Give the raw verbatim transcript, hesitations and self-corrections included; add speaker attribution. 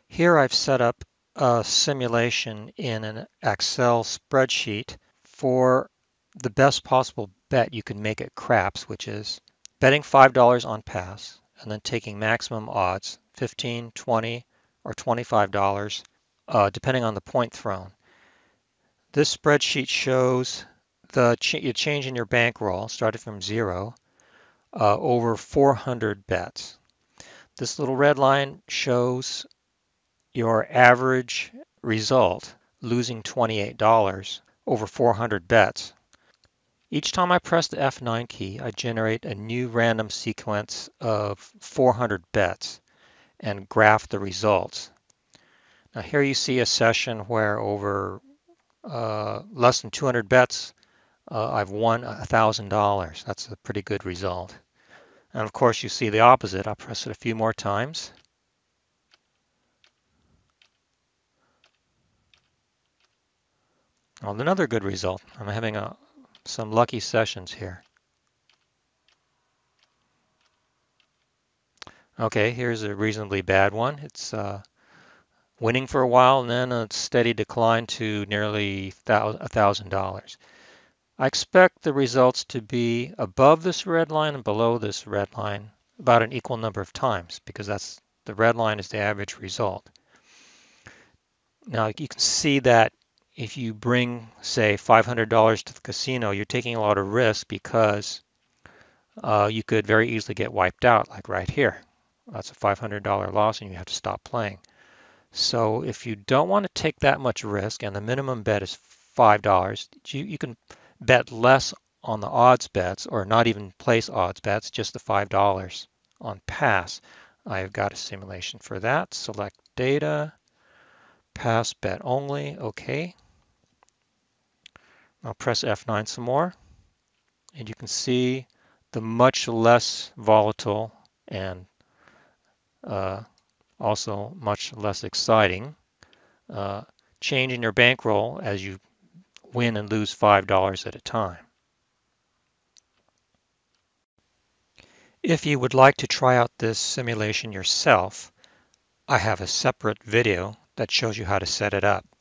Speaker 1: Here I've set up a simulation in an Excel spreadsheet for the best possible bet you can make at craps, which is betting five dollars on pass and then taking maximum odds, fifteen, twenty, or twenty-five dollars, uh, depending on the point thrown. This spreadsheet shows the ch change in your bankroll, started from zero, uh, over four hundred bets. This little red line shows your average result, losing twenty-eight dollars over four hundred bets. Each time I press the F nine key, I generate a new random sequence of four hundred bets and graph the results. Now here you see a session where over uh, less than two hundred bets, uh, I've won one thousand dollars. That's a pretty good result. And of course you see the opposite. I'll press it a few more times. Well, another good result. I'm having a, some lucky sessions here. Okay, here's a reasonably bad one. It's uh, winning for a while and then a steady decline to nearly one thousand dollars. I expect the results to be above this red line and below this red line about an equal number of times because that's the red line is the average result. Now you can see that if you bring, say, five hundred dollars to the casino, you're taking a lot of risk because uh, you could very easily get wiped out, like right here. That's a five hundred dollar loss and you have to stop playing. So if you don't want to take that much risk and the minimum bet is five dollars, you, you can bet less on the odds bets or not even place odds bets, just the five dollars on pass. I've got a simulation for that. Select data, pass bet only, okay. I'll press F nine some more and you can see the much less volatile and uh, also much less exciting uh, change in your bankroll as you win and lose five dollars at a time. If you would like to try out this simulation yourself, I have a separate video that shows you how to set it up.